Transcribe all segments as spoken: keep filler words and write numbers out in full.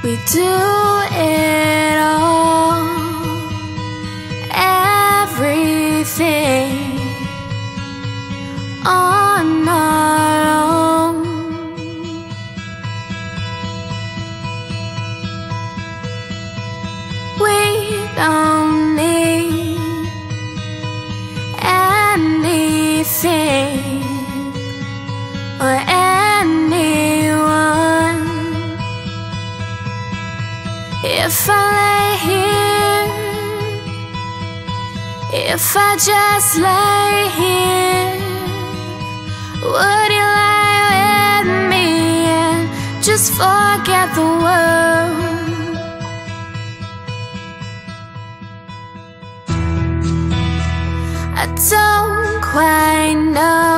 We do it all, everything on our own. We don't need anything or anyone. If I lay here, if I just lay here, would you lie with me and just forget the world? I don't quite know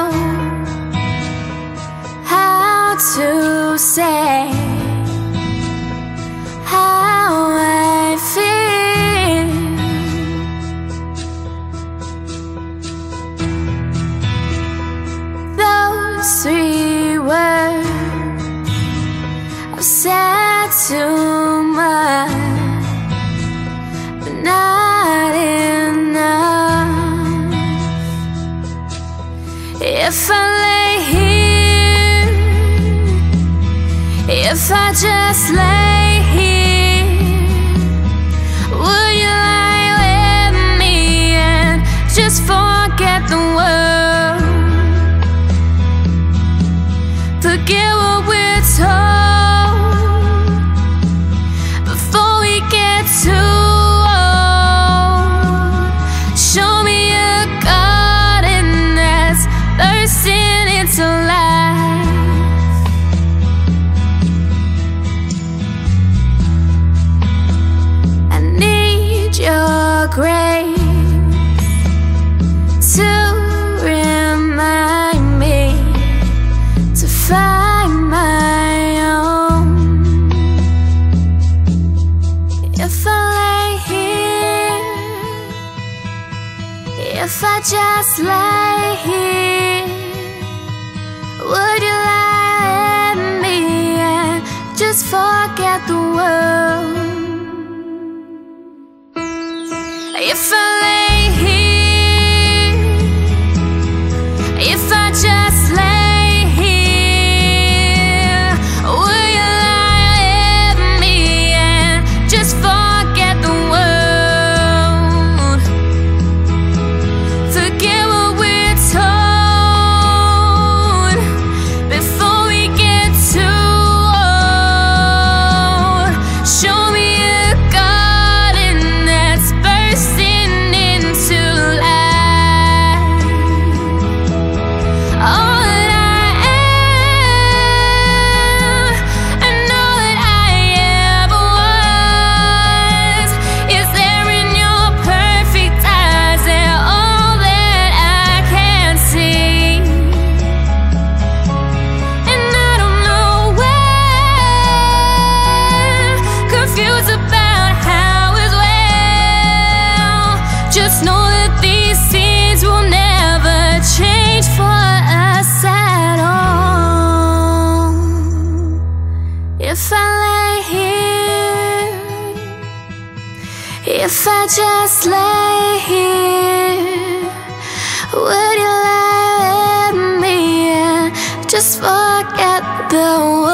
how to say how I feel. Those three words I've said too much, but not enough. If I lay here, if I just lay here, would you lie with me and just forget the world? Forget what we're told before we get too old. Show me a garden that's bursting into life. I need your grace to remind me to find my own. If I lay here, if I just lay here, would you lie with me and just forget the world? If I lay here, if I just lay here, would you lie with me and just forget the world? Forget what we're told before we get too old. Show me a garden that's bursting into life. All that I am and all that I ever was is there in your perfect eyes, and all that I can see. And I don't know where, confused about how as well. Just know that these scenes will never change for us at all. If I lay here, if I just lay here, would you lie with me and just forget the world?